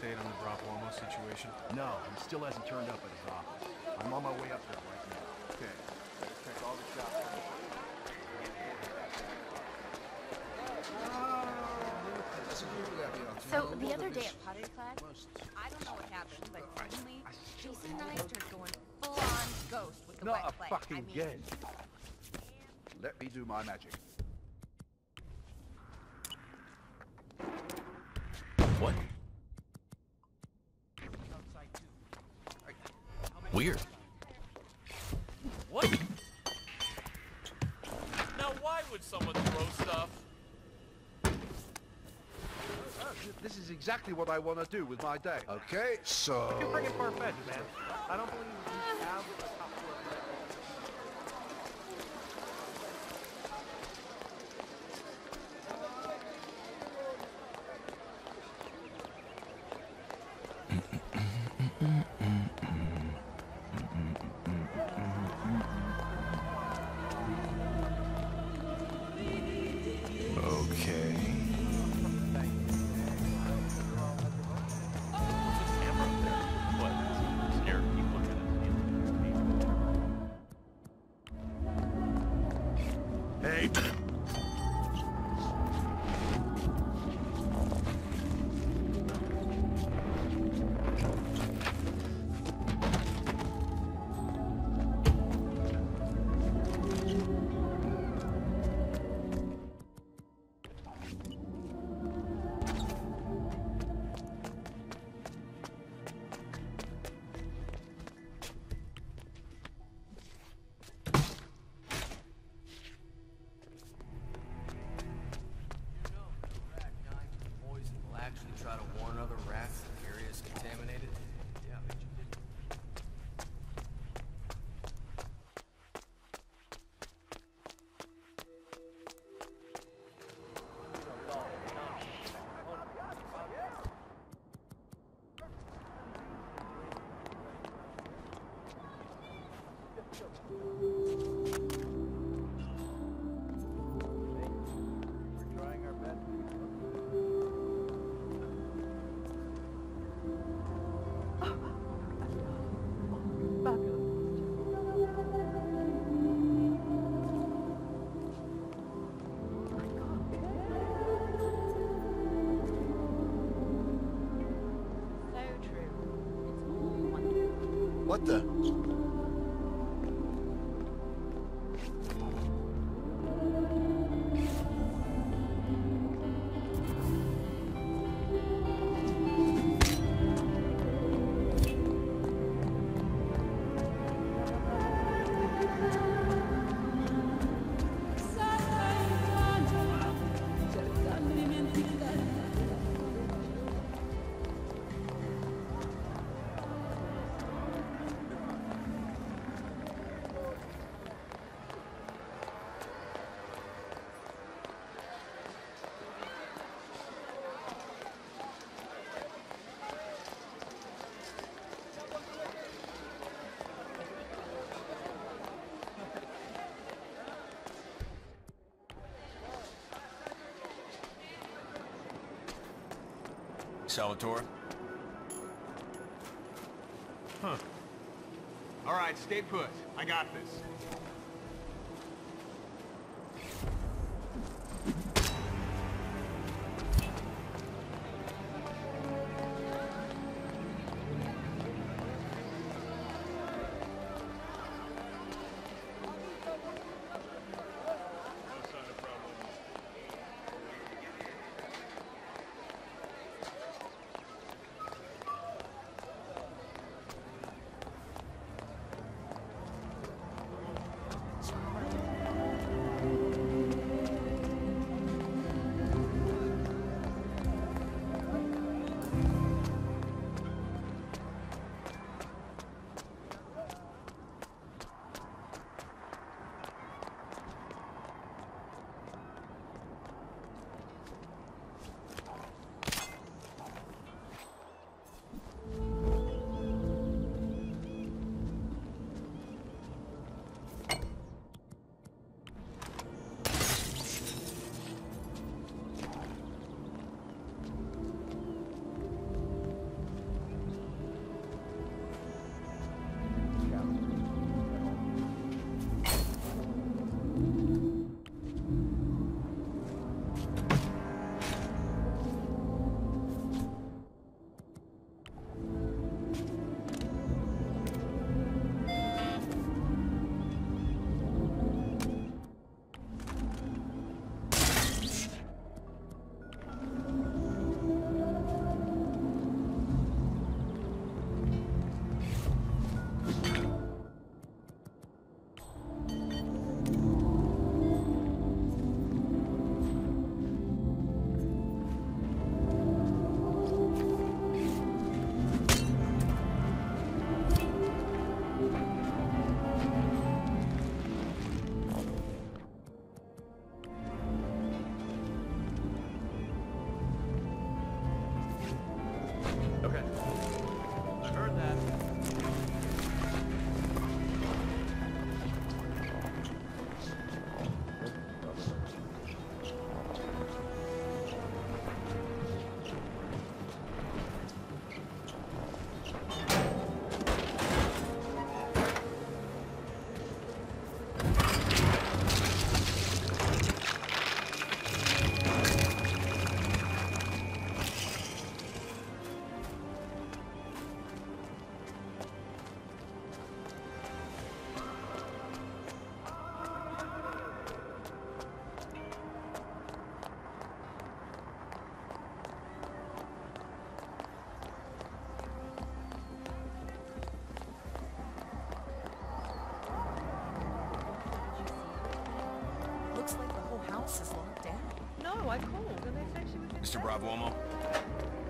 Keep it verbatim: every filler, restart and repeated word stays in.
update on the Bropomo situation? No, he still hasn't turned up at his office. I'm on my way up there right now. Okay. Better check all the shops. So, the other day at Pottery Class, I don't know what happened, but suddenly, Jason and I started going full-on ghost with the Not wet a clay. fucking I mean, game. Let me do my magic. What? Weird. What? Now why would someone throw stuff? This is exactly what I want to do with my day. Okay, so... You're freaking far-fetched, man. I don't believe we have a top floor. Try to warn other rats that the area is contaminated? Yeah, I bet you did. We're trying our best. What the? Salvatore? Huh. All right, stay put. I got this. Okay. I heard that. Looks like the whole house is locked down. No, I called and they said she was in Mister bed. Bravomo?